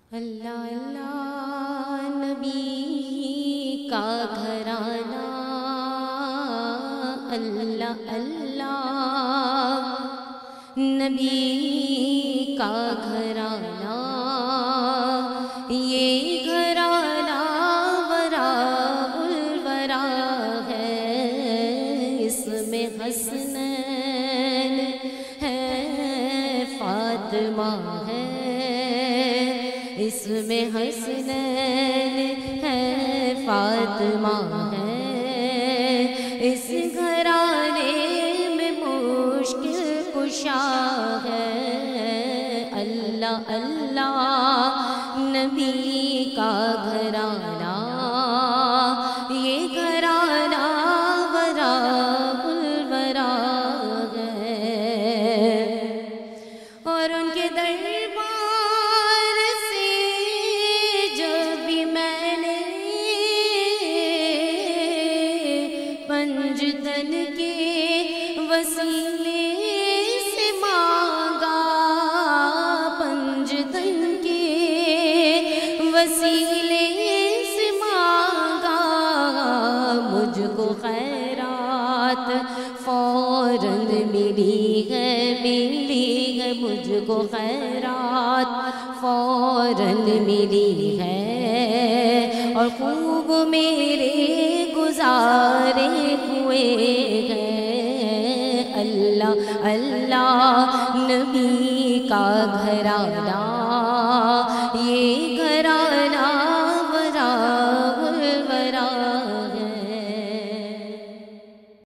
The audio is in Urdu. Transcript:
اللہ اللہ نبی کا گھرانہ، اللہ اللہ نبی کا گھرانہ، یہ گھرانہ وراء الورا ہے، اس میں حسنین ہے فاطمہ ہے، اس میں حسنین ہے فاطمہ ہے، اس گھرانے میں مشکل کشا ہے، اللہ اللہ نبی کا گھرانہ، یہ گھرانہ وراء الورا ہے، اور ان کے دربار سے جب بھی میں نے پنجتن کے وسیلے سے مانگا، پنجتن کے وسیلے سے مانگا، مجھ کو خیرات فوراً ملی ہے، مجھ کو خیرات فوراً ملی ہے، اور خوب میرے گزارے ہوئے ہیں، اللہ اللہ نبی کا گھرانہ، یہ گھرانہ